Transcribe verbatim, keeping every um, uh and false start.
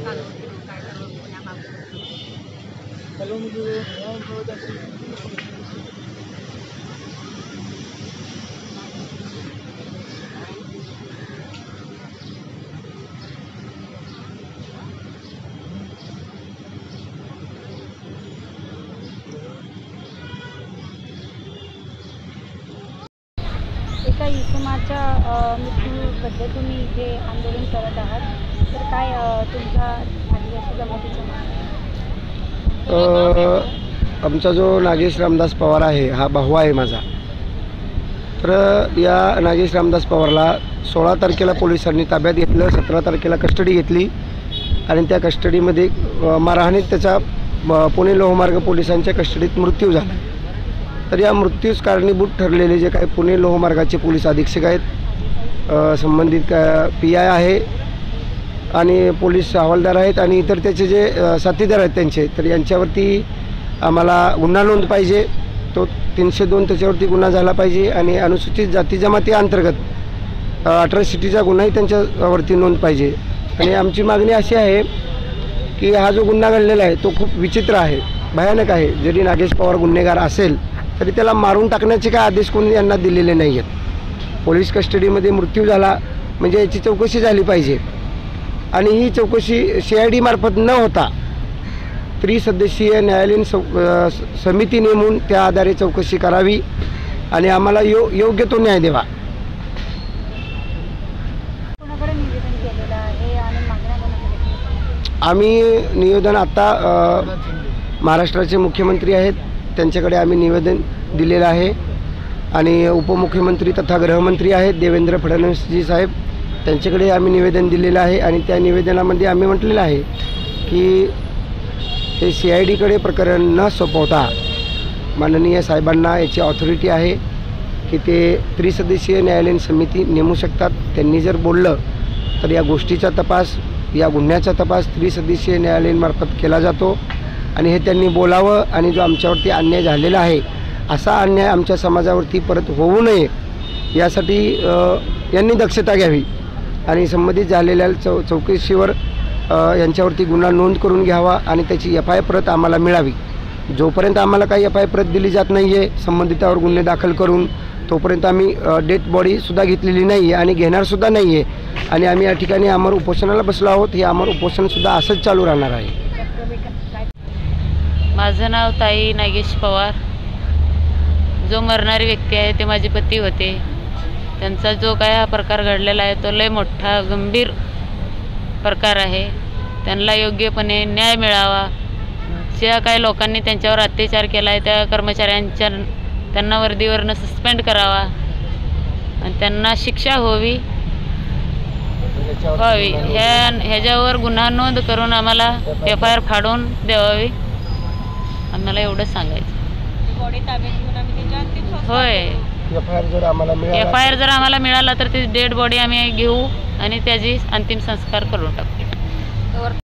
काढून घेऊन काय सर्व पुण्या मागून एका इसमाच्या मृत्यूबद्दल तुम्ही इथे आंदोलन करत आहात, तर काय अ, तुमच्या आदिवासी जमातीचं आमचा जो नागेश रामदास पवार आहे हा भाऊ आहे माझा। तर या नागेश रामदास पवारला सोळा तारखेला पोलिसांनी ताब्यात घेतलं, सतरा तारखेला कस्टडी घेतली आणि त्या कस्टडीमध्ये मारहाणीत त्याचा पुणे लोहमार्ग पोलिसांच्या कस्टडीत मृत्यू झाला। तर या मृत्यूस कारणीभूत ठरलेले जे काही पुणे लोहमार्गाचे पोलीस अधीक्षक आहेत, संबंधित का पी आय आहे आणि पोलीस हवालदार आहेत आणि इतर त्याचे जे साथीदार आहेत त्यांचे, तर यांच्यावरती आम्हाला गुन्हा नोंद पाहिजे। तो तीनशे दोन त्याच्यावरती गुन्हा झाला पाहिजे आणि अनुसूचित जाती जमाती अंतर्गत अट्रॉसिटीचा गुन्हाही त्यांच्यावरती नोंद पाहिजे। आणि आमची मागणी अशी आहे की हा जो गुन्हा घडलेला आहे तो खूप विचित्र आहे, भयानक आहे। जरी नागेश पवार गुन्हेगार असेल तरी त्याला मारून टाकण्याचे काय आदेश कोणी यांना दिलेले नाही आहेत। पोलीस कस्टडीमध्ये मृत्यू झाला म्हणजे याची चौकशी झाली पाहिजे आणि ही चौकशी सी आय डी मार्फत न होता त्रिसदस्यीय न्यायालयीन समिती नेमून त्या आधारे चौकशी करावी आणि आम्हाला यो योग्य तो न्याय द्यावा। कोणाकडे निवेदन केलेलं आहे आणि मागण्या कोणाकडे? आम्ही निवेदन आता महाराष्ट्राचे मुख्यमंत्री आहेत त्यांच्याकडे आम्ही निवेदन दिलेलं आहे आणि उपमुख्यमंत्री तथा गृहमंत्री आहेत देवेंद्र फडणवीसजी साहेब, त्यांच्याकडे आम्ही निवेदन दिलेलं आहे आणि त्या निवेदनामध्ये आम्ही म्हटलेलं आहे की हे सी आय डीकडे प्रकरण न सोपवता माननीय साहेबांना याची ऑथॉरिटी आहे की ते त्रिसदस्यीय न्यायालयीन समिती नेमू शकतात। त्यांनी जर बोललं तर या गोष्टीचा तपास, या गुन्ह्याचा तपास त्रिसदस्यीय न्यायालयीनमार्फत केला जातो आणि हे त्यांनी बोलावं आणि जो आमच्यावरती अन्याय झालेला आहे असा अन्याय आमच्या समाजावरती परत होऊ नये यासाठी यांनी दक्षता घ्यावी आणि संबंधित झालेल्या चौ चौकशीवर यांच्यावरती गुन्हा नोंद करून घ्यावा आणि त्याची एफ आय प्रत आम्हाला मिळावी। जोपर्यंत आम्हाला काही एफ आय प्रत दिली जात नाही आहे संबंधितावर गुन्हे दाखल करून, तोपर्यंत आम्ही डेथ बॉडीसुद्धा घेतलेली नाही आहे आणि घेणारसुद्धा नाही आहे आणि आम्ही या ठिकाणी अमर उपोषणाला बसलो आहोत। हे अमर उपोषणसुद्धा असंच चालू राहणार आहे। माझं नाव ताई नागेश पवार। जो मरणारी व्यक्ती आहे ते माझे पती होते। त्यांचा जो काय हा प्रकार घडलेला आहे तो लय मोठा गंभीर प्रकार आहे। त्यांना योग्यपणे न्याय मिळावा। ज्या काही लोकांनी त्यांच्यावर अत्याचार केला आहे त्या कर्मचाऱ्यांच्या त्यांना वर्दीवरनं सस्पेंड करावा आणि त्यांना शिक्षा होवी व्हावी ह्या ह्याच्यावर गुन्हा नोंद करून आम्हाला एफ आय आर फाडून द्यावी, आम्हाला एवढंच सांगायचं। होय, एफ आय आर जर आम्हाला एफ आय आर जर आम्हाला मिळाला तर ती डेड बॉडी आम्ही घेऊ आणि त्याची अंतिम संस्कार करून टाकू।